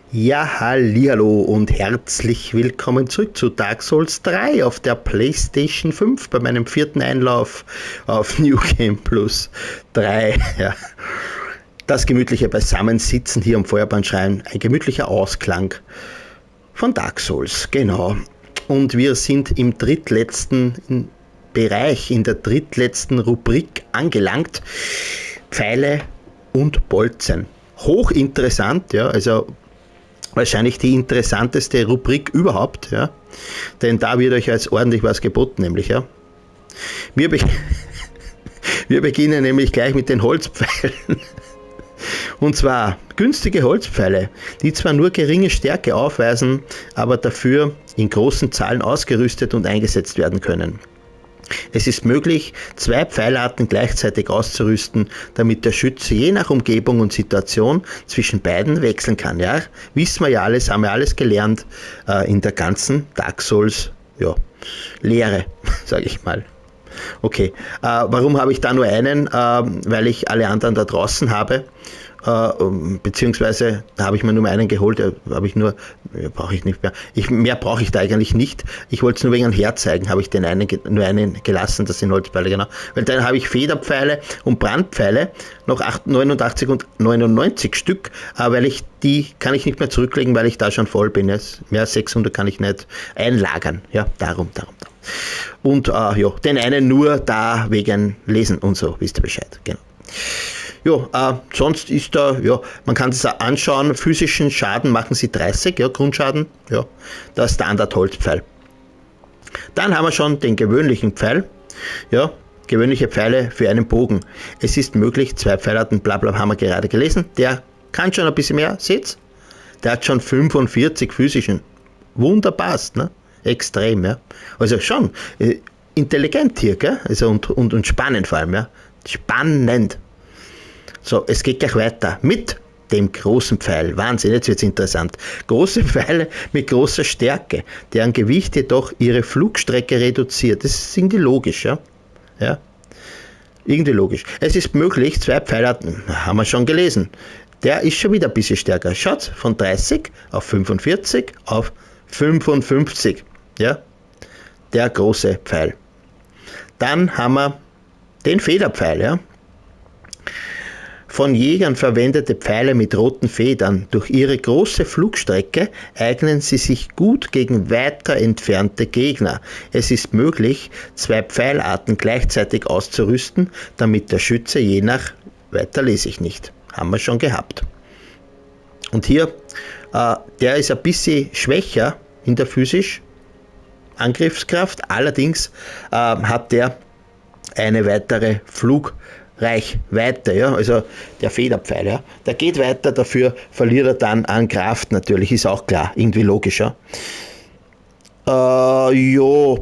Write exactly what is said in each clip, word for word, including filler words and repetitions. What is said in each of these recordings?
Ja, hallihallo und herzlich willkommen zurück zu Dark Souls drei auf der PlayStation fünf bei meinem vierten Einlauf auf New Game Plus drei. Ja. Das gemütliche Beisammensitzen hier am Feuerbandschrein, ein gemütlicher Ausklang von Dark Souls, genau. Und wir sind im drittletzten Bereich, in der drittletzten Rubrik angelangt. Pfeile und Bolzen. Hochinteressant, ja, also wahrscheinlich die interessanteste Rubrik überhaupt, ja, denn da wird euch jetzt ordentlich was geboten, nämlich, ja. Wir, be wir beginnen nämlich gleich mit den Holzpfeilen. Und zwar günstige Holzpfeile, die zwar nur geringe Stärke aufweisen, aber dafür in großen Zahlen ausgerüstet und eingesetzt werden können. Es ist möglich, zwei Pfeilarten gleichzeitig auszurüsten, damit der Schütze je nach Umgebung und Situation zwischen beiden wechseln kann. Ja, wissen wir ja alles, haben wir alles gelernt äh, in der ganzen Dark Souls, ja, Lehre, sage ich mal. Okay, äh, warum habe ich da nur einen? Äh, weil ich alle anderen da draußen habe. Uh, beziehungsweise da habe ich mir nur einen geholt, da habe ich nur, ja, brauche ich nicht mehr. Ich, mehr brauche ich da eigentlich nicht. Ich wollte es nur wegen einem herzeigen, habe ich den einen, nur einen gelassen, das sind Holzpfeile, genau. Weil dann habe ich Federpfeile und Brandpfeile, noch neunundachtzig und neunundneunzig Stück, aber weil ich die kann ich nicht mehr zurücklegen, weil ich da schon voll bin. Jetzt mehr als sechshundert kann ich nicht einlagern. Ja, darum, darum, darum. Und uh, ja, den einen nur da wegen Lesen und so, wisst ihr Bescheid, genau. Ja, äh, sonst ist da, ja, man kann es auch anschauen, physischen Schaden machen sie dreißig, ja, Grundschaden, ja, der Standard-Holzpfeil. Dann haben wir schon den gewöhnlichen Pfeil, ja, gewöhnliche Pfeile für einen Bogen. Es ist möglich, zwei Pfeilarten, bla bla, haben wir gerade gelesen, der kann schon ein bisschen mehr, seht's? Der hat schon fünfundvierzig physischen. Wunderbar, ne? Extrem, ja. Also schon äh, intelligent hier, gell? Also und, und, und spannend vor allem, ja. Spannend. So, es geht gleich weiter mit dem großen Pfeil. Wahnsinn, jetzt wird es interessant. Große Pfeile mit großer Stärke, deren Gewicht jedoch ihre Flugstrecke reduziert. Das ist irgendwie logisch, ja? Ja, irgendwie logisch. Es ist möglich, zwei Pfeilarten, haben wir schon gelesen. Der ist schon wieder ein bisschen stärker. Schaut, von dreißig auf fünfundvierzig auf fünfundfünfzig. Ja, der große Pfeil. Dann haben wir den Federpfeil, ja. Von Jägern verwendete Pfeile mit roten Federn. Durch ihre große Flugstrecke eignen sie sich gut gegen weiter entfernte Gegner. Es ist möglich, zwei Pfeilarten gleichzeitig auszurüsten, damit der Schütze je nach, weiter lese ich nicht, haben wir schon gehabt. Und hier, äh, der ist ein bisschen schwächer in der physisch Angriffskraft, allerdings äh, hat der eine weitere Flugstrecke. Reichweite, ja, also der Federpfeil, ja, der geht weiter, dafür verliert er dann an Kraft natürlich, ist auch klar, irgendwie logischer. Äh, jo,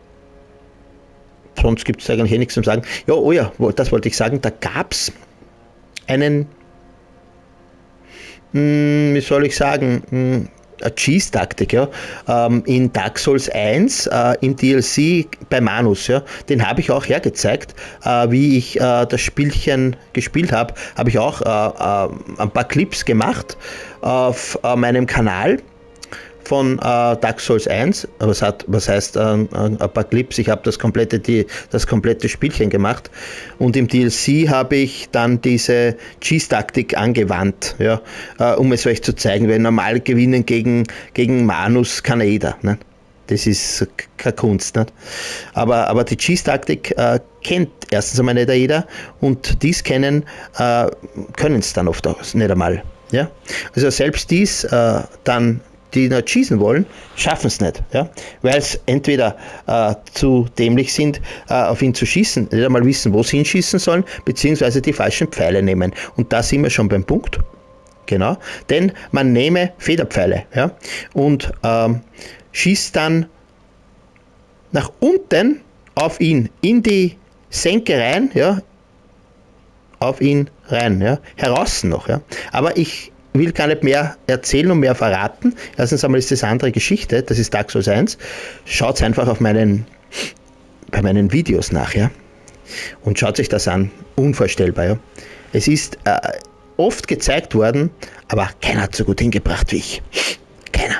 sonst gibt es eigentlich eh nichts zu sagen. Ja, oh ja, das wollte ich sagen, da gab es einen, mh, wie soll ich sagen, mh, Cheese-Taktik, ja, ähm, in Dark Souls eins, äh, im D L C bei Manus, ja, den habe ich auch hergezeigt, äh, wie ich äh, das Spielchen gespielt habe, habe ich auch äh, äh, ein paar Clips gemacht auf äh, meinem Kanal von äh, Dark Souls eins, was, hat, was heißt äh, ein paar Clips, ich habe das komplette, die, das komplette Spielchen gemacht und im D L C habe ich dann diese Cheese-Taktik angewandt, ja, äh, um es euch zu zeigen, weil normal gewinnen gegen, gegen Manus kann jeder, ne? Das ist keine Kunst, nicht? Aber, aber die Cheese-Taktik äh, kennt erstens einmal nicht jeder und dies kennen, äh, können es dann oft auch nicht einmal, ja? Also selbst dies äh, dann die nicht schießen wollen, schaffen es nicht, ja? Weil es entweder äh, zu dämlich sind, äh, auf ihn zu schießen, nicht einmal wissen, wo sie hinschießen sollen, beziehungsweise die falschen Pfeile nehmen. Und da sind wir schon beim Punkt, genau, denn man nehme Federpfeile, ja, und ähm, schießt dann nach unten auf ihn, in die Senke rein, ja, auf ihn rein, ja, heraus noch, ja, aber ich will gar nicht mehr erzählen und mehr verraten. Erstens einmal ist das eine andere Geschichte, das ist Dark Souls eins. Schaut einfach auf meinen, bei meinen Videos nach, ja, und schaut sich das an. Unvorstellbar, ja. Es ist, äh, oft gezeigt worden, aber keiner hat so gut hingebracht wie ich. Keiner.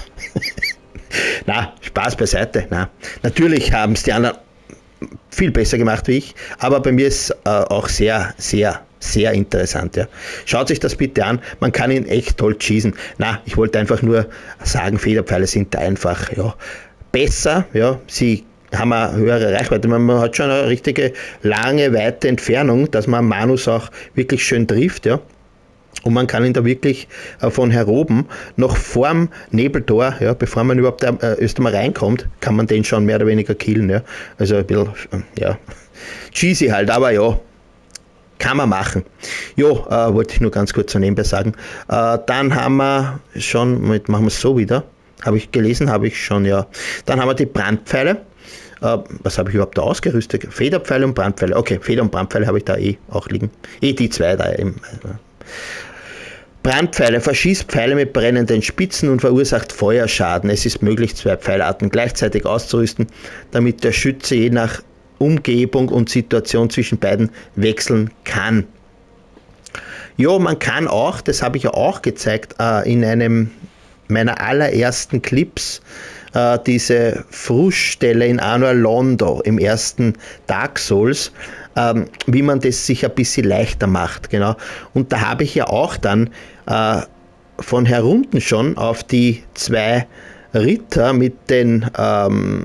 Na, Spaß beiseite. Na. Natürlich haben es die anderen viel besser gemacht wie ich, aber bei mir ist äh, auch sehr, sehr, sehr interessant. Ja. Schaut sich das bitte an, man kann ihn echt toll schießen. Na, ich wollte einfach nur sagen, Federpfeile sind da einfach ja, besser, ja, sie haben eine höhere Reichweite, man hat schon eine richtige lange, weite Entfernung, dass man Manus auch wirklich schön trifft, ja. Und man kann ihn da wirklich äh, von her oben, noch vorm Nebeltor, ja, bevor man überhaupt äh, erst einmal reinkommt, kann man den schon mehr oder weniger killen. Ja. Also ein bisschen, ja, cheesy halt, aber ja, kann man machen. Jo, äh, wollte ich nur ganz kurz so nebenbei sagen. Äh, dann haben wir schon, mit, machen wir es so wieder, habe ich gelesen, habe ich schon, ja. Dann haben wir die Brandpfeile. Äh, was habe ich überhaupt da ausgerüstet? Federpfeile und Brandpfeile. Okay, Feder- und Brandpfeile habe ich da eh auch liegen. Eh die zwei da eben. Brandpfeile verschießt Pfeile mit brennenden Spitzen und verursacht Feuerschaden. Es ist möglich, zwei Pfeilarten gleichzeitig auszurüsten, damit der Schütze je nach Umgebung und Situation zwischen beiden wechseln kann. Ja, man kann auch, das habe ich ja auch gezeigt, in einem meiner allerersten Clips, diese Fruststelle in Anor Londo im ersten Dark Souls, ähm, wie man das sich ein bisschen leichter macht. Genau. Und da habe ich ja auch dann äh, von herunten schon auf die zwei Ritter mit den ähm,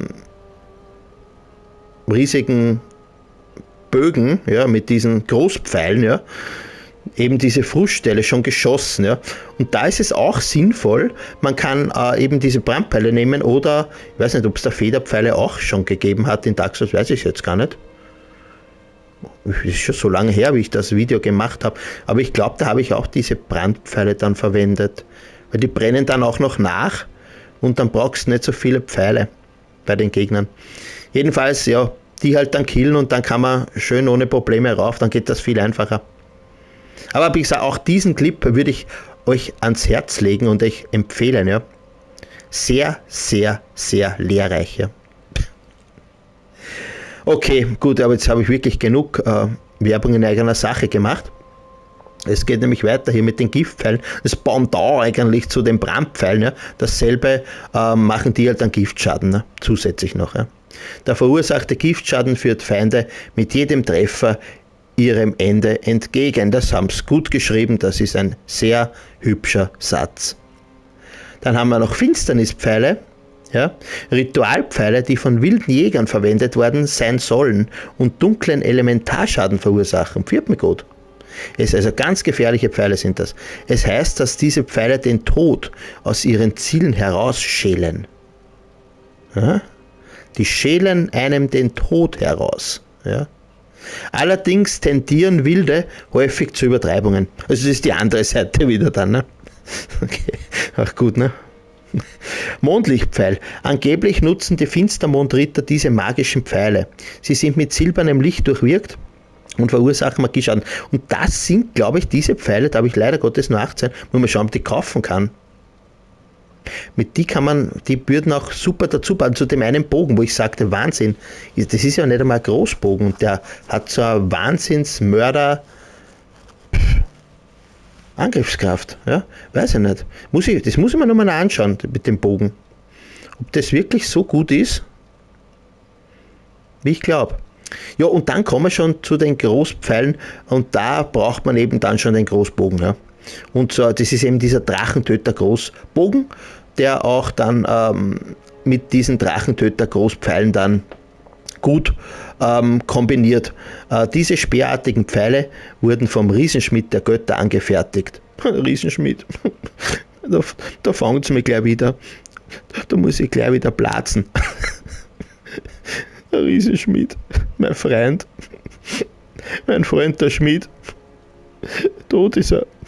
riesigen Bögen, ja, mit diesen Großpfeilen, ja, eben diese Fruststelle schon geschossen. Ja. Und da ist es auch sinnvoll, man kann äh, eben diese Brandpfeile nehmen oder, ich weiß nicht, ob es da Federpfeile auch schon gegeben hat in Dark Souls, weiß ich jetzt gar nicht. Das ist schon so lange her, wie ich das Video gemacht habe, aber ich glaube, da habe ich auch diese Brandpfeile dann verwendet, weil die brennen dann auch noch nach und dann brauchst du nicht so viele Pfeile bei den Gegnern. Jedenfalls, ja, die halt dann killen und dann kann man schön ohne Probleme rauf, dann geht das viel einfacher. Aber wie gesagt, auch diesen Clip würde ich euch ans Herz legen und euch empfehlen. Ja. Sehr, sehr, sehr lehrreich. Ja. Okay, gut, aber jetzt habe ich wirklich genug äh, Werbung in eigener Sache gemacht. Es geht nämlich weiter hier mit den Giftpfeilen. Das Pendant eigentlich zu den Brandpfeilen. Ja. Dasselbe äh, machen die halt dann Giftschaden, ne? Zusätzlich noch. Ja. Der verursachte Giftschaden führt Feinde mit jedem Treffer ihrem Ende entgegen. Das haben sie gut geschrieben, das ist ein sehr hübscher Satz. Dann haben wir noch Finsternispfeile, ja, Ritualpfeile, die von wilden Jägern verwendet worden sein sollen und dunklen Elementarschaden verursachen. Pfiat mich gut. Es also ganz gefährliche Pfeile sind das. Es heißt, dass diese Pfeile den Tod aus ihren Zielen herausschälen. Ja? Die schälen einem den Tod heraus. Ja? Allerdings tendieren Wilde häufig zu Übertreibungen. Also das ist die andere Seite wieder dann. Ne? Okay. Ach gut, ne? Mondlichtpfeil. Angeblich nutzen die Finstermondritter diese magischen Pfeile. Sie sind mit silbernem Licht durchwirkt und verursachen Magieschaden. Und das sind, glaube ich, diese Pfeile, da habe ich leider Gottes nur achtzehn, muss man schauen, ob die kaufen kann. Mit die kann man, die würden auch super dazu bauen, zu dem einen Bogen, wo ich sagte, Wahnsinn, das ist ja nicht einmal ein Großbogen, der hat so eine Wahnsinnsmörder Angriffskraft, ja, weiß ich nicht. Muss ich, das muss ich mir nochmal anschauen mit dem Bogen. Ob das wirklich so gut ist, wie ich glaube. Ja, und dann kommen wir schon zu den Großpfeilen und da braucht man eben dann schon den Großbogen. Ja. Und so, das ist eben dieser Drachentöter Großbogen, der auch dann ähm, mit diesen Drachentöter Großpfeilen dann gut ähm, kombiniert. Äh, diese speerartigen Pfeile wurden vom Riesenschmied der Götter angefertigt. Riesenschmied, da, da fängt es mir gleich wieder, da muss ich gleich wieder platzen. Riesenschmied, mein Freund, mein Freund der Schmied, tot ist er.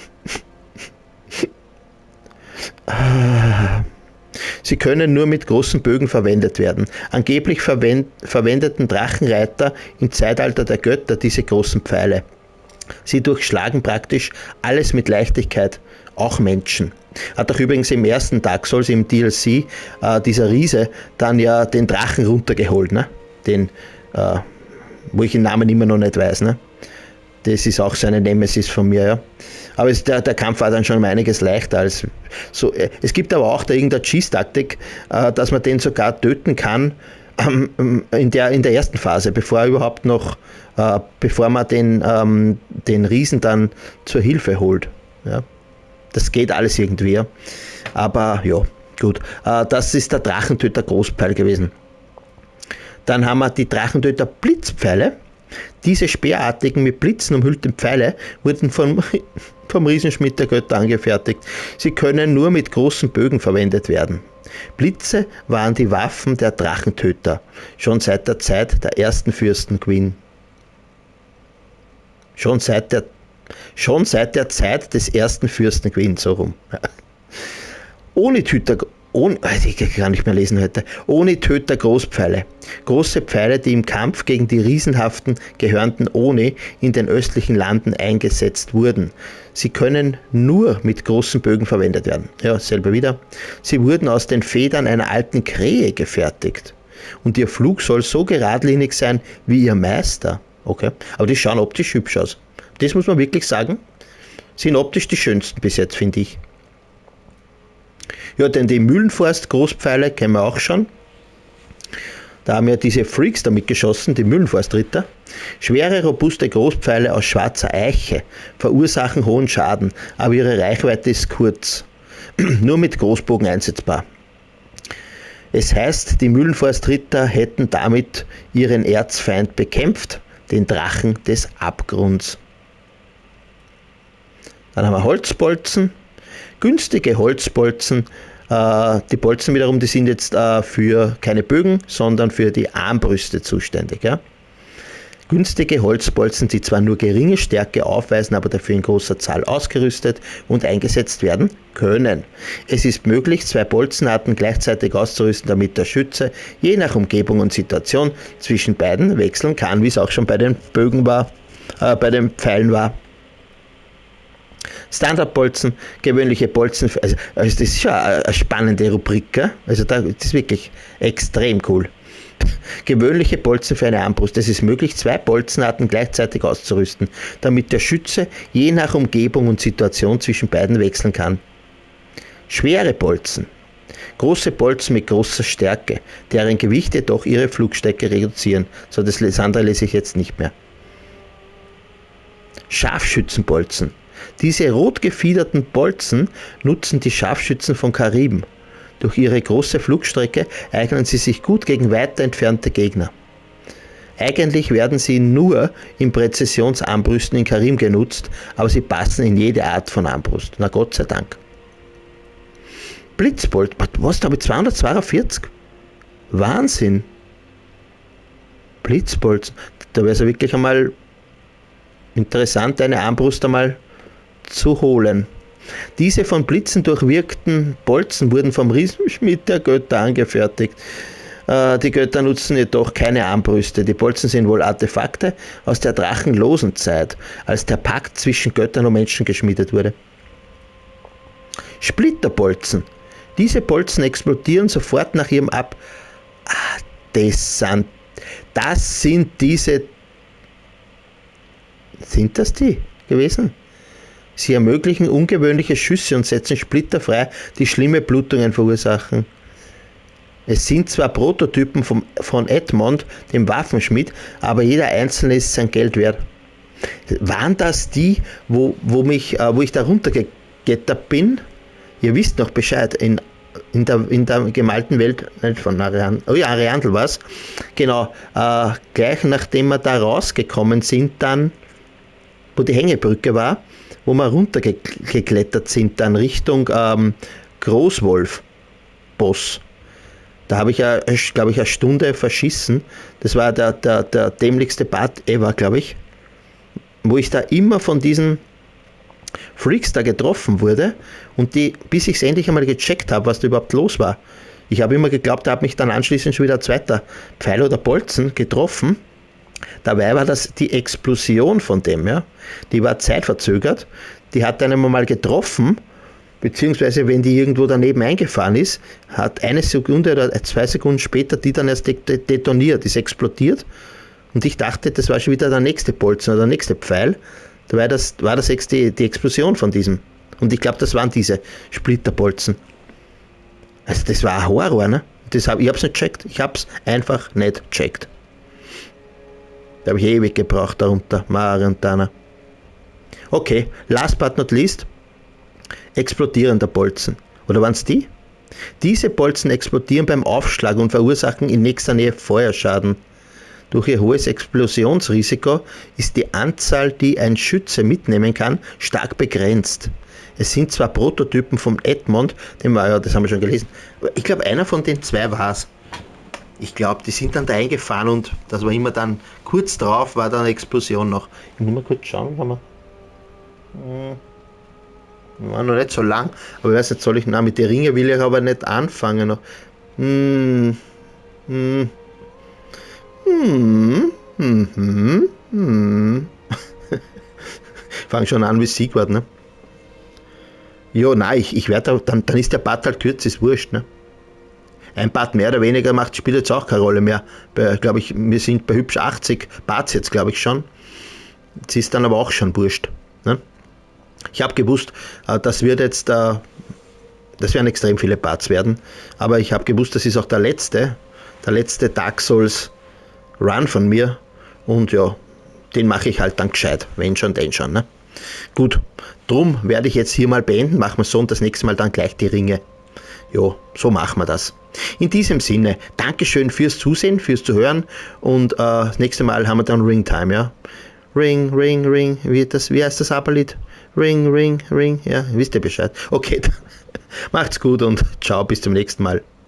Sie können nur mit großen Bögen verwendet werden. Angeblich verwend, verwendeten Drachenreiter im Zeitalter der Götter diese großen Pfeile. Sie durchschlagen praktisch alles mit Leichtigkeit, auch Menschen. Hat auch übrigens im ersten Dark Souls im D L C äh, dieser Riese dann ja den Drachen runtergeholt, ne? Den, äh, wo ich den Namen immer noch nicht weiß. Ne? Das ist auch so eine Nemesis von mir, ja. Aber es, der, der Kampf war dann schon um einiges leichter als so. Es gibt aber auch da irgendeine Cheese-Taktik, äh, dass man den sogar töten kann ähm, in, der, in der ersten Phase, bevor er überhaupt noch, äh, bevor man den, ähm, den Riesen dann zur Hilfe holt. Ja. Das geht alles irgendwie. Aber ja, gut. Äh, das ist der Drachentöter Großpfeil gewesen. Dann haben wir die Drachentöter Blitzpfeile. Diese speerartigen, mit Blitzen umhüllten Pfeile wurden vom, vom Riesenschmied der Götter angefertigt. Sie können nur mit großen Bögen verwendet werden. Blitze waren die Waffen der Drachentöter, schon seit der Zeit der ersten Fürsten Gwyn. Schon seit der, schon seit der Zeit des ersten Fürsten Gwyn, so rum. Ohne Töter, ohne, ich kann nicht mehr lesen heute, ohne Töter Großpfeile. Große Pfeile, die im Kampf gegen die riesenhaften gehörnten Oni in den östlichen Landen eingesetzt wurden. Sie können nur mit großen Bögen verwendet werden. Ja, selber wieder. Sie wurden aus den Federn einer alten Krähe gefertigt. Und ihr Flug soll so geradlinig sein wie ihr Meister. Okay, aber die schauen optisch hübsch aus. Das muss man wirklich sagen. Sind optisch die schönsten bis jetzt, finde ich. Ja, denn die Mühlenforst Großpfeile kennen wir auch schon. Da haben ja diese Freaks damit geschossen, die Mühlenforstritter. Schwere, robuste Großpfeile aus schwarzer Eiche verursachen hohen Schaden, aber ihre Reichweite ist kurz. Nur mit Großbogen einsetzbar. Es heißt, die Mühlenforstritter hätten damit ihren Erzfeind bekämpft, den Drachen des Abgrunds. Dann haben wir Holzbolzen. Günstige Holzbolzen, äh, die Bolzen wiederum, die sind jetzt äh, für keine Bögen, sondern für die Armbrüste zuständig. Ja? Günstige Holzbolzen, die zwar nur geringe Stärke aufweisen, aber dafür in großer Zahl ausgerüstet und eingesetzt werden können. Es ist möglich, zwei Bolzenarten gleichzeitig auszurüsten, damit der Schütze je nach Umgebung und Situation zwischen beiden wechseln kann, wie es auch schon bei den Bögen war, äh, bei den Pfeilen war. Standardbolzen, gewöhnliche Bolzen, also, also das ist schon eine, eine spannende Rubrik, gell? Also da, das ist wirklich extrem cool. Gewöhnliche Bolzen für eine Armbrust. Es ist möglich, zwei Bolzenarten gleichzeitig auszurüsten, damit der Schütze je nach Umgebung und Situation zwischen beiden wechseln kann. Schwere Bolzen. Große Bolzen mit großer Stärke, deren Gewicht jedoch ihre Flugstärke reduzieren. So, das andere lese ich jetzt nicht mehr. Scharfschützenbolzen. Diese rot gefiederten Bolzen nutzen die Scharfschützen von Kariben. Durch ihre große Flugstrecke eignen sie sich gut gegen weiter entfernte Gegner. Eigentlich werden sie nur in Präzisionsarmbrüsten in Karim genutzt, aber sie passen in jede Art von Armbrust. Na Gott sei Dank. Blitzbolt, was, da habe ich zweihundertzweiundvierzig? Wahnsinn. Blitzbolzen, da wäre es ja wirklich einmal interessant, eine Armbrust einmal zu holen. Diese von Blitzen durchwirkten Bolzen wurden vom Riesenschmied der Götter angefertigt. Äh, die Götter nutzen jedoch keine Armbrüste. Die Bolzen sind wohl Artefakte aus der drachenlosen Zeit, als der Pakt zwischen Göttern und Menschen geschmiedet wurde. Splitterbolzen. Diese Bolzen explodieren sofort nach ihrem Ab... Ah, das sind, das sind diese... Sind das die gewesen? Sie ermöglichen ungewöhnliche Schüsse und setzen Splitter frei, die schlimme Blutungen verursachen. Es sind zwar Prototypen vom, von Edmond, dem Waffenschmied, aber jeder einzelne ist sein Geld wert. Waren das die, wo, wo, mich, äh, wo ich da runtergegettert bin? Ihr wisst noch Bescheid, in, in, der, in der gemalten Welt, nicht von Ariandel, oh ja, Ariandel war es, genau, äh, gleich nachdem wir da rausgekommen sind, dann, wo die Hängebrücke war, wo wir runtergeklettert sind, dann Richtung ähm, Großwolf-Boss. Da habe ich, ja, glaube ich, eine Stunde verschissen. Das war der, der, der dämlichste Part ever, glaube ich. Wo ich da immer von diesen Freaks da getroffen wurde und die, bis ich es endlich einmal gecheckt habe, was da überhaupt los war. Ich habe immer geglaubt, da hat mich dann anschließend schon wieder ein zweiter Pfeil oder Bolzen getroffen. Dabei war das die Explosion von dem, ja. Die war zeitverzögert, die hat einen mal getroffen, beziehungsweise wenn die irgendwo daneben eingefahren ist, hat eine Sekunde oder zwei Sekunden später die dann erst detoniert, ist explodiert Und ich dachte, das war schon wieder der nächste Bolzen oder der nächste Pfeil. Da war das, war das jetzt die, die Explosion von diesem. Und ich glaube, das waren diese Splitterbolzen. Also das war ein Horror, ne? Das hab, ich habe es nicht gecheckt. Ich habe es einfach nicht gecheckt. Da habe ich ewig gebraucht darunter. Mariantana. Okay, last but not least. Explodierender Bolzen. Oder waren es die? Diese Bolzen explodieren beim Aufschlag und verursachen in nächster Nähe Feuerschaden. Durch ihr hohes Explosionsrisiko ist die Anzahl, die ein Schütze mitnehmen kann, stark begrenzt. Es sind zwar Prototypen vom Edmond, den war ja, das haben wir schon gelesen, aber ich glaube, einer von den zwei war es. Ich glaube, die sind dann da eingefahren und das war immer dann, kurz drauf war dann eine Explosion noch. Ich muss mal kurz schauen, haben wir... Hm, war noch nicht so lang, aber ich weiß nicht, soll ich, na, mit den Ringen will ich aber nicht anfangen noch. Hm, hm, hm, hm, hm, hm. Fang schon an wie Siegwart, ne? Ja, nein, ich, ich werde dann, dann ist der Part halt kürzer, ist wurscht, ne? Ein Part mehr oder weniger macht, spielt jetzt auch keine Rolle mehr. Glaube ich, wir sind bei hübsch achtzig Parts jetzt, glaube ich schon. Jetzt ist dann aber auch schon wurscht, ne? Ich habe gewusst, das wird jetzt, das werden extrem viele Parts werden, aber ich habe gewusst, das ist auch der letzte, der letzte Dark Souls Run von mir und ja, den mache ich halt dann gescheit, wenn schon, den schon, ne? Gut, drum werde ich jetzt hier mal beenden, machen wir so und das nächste Mal dann gleich die Ringe. Jo, so machen wir das. In diesem Sinne, Dankeschön fürs Zusehen, fürs Zuhören und äh, das nächste Mal haben wir dann Ringtime, ja? Ring, Ring, Ring, wie, das, wie heißt das Aberlied? Ring, Ring, Ring, ja, wisst ihr Bescheid. Okay, macht's gut und ciao, bis zum nächsten Mal.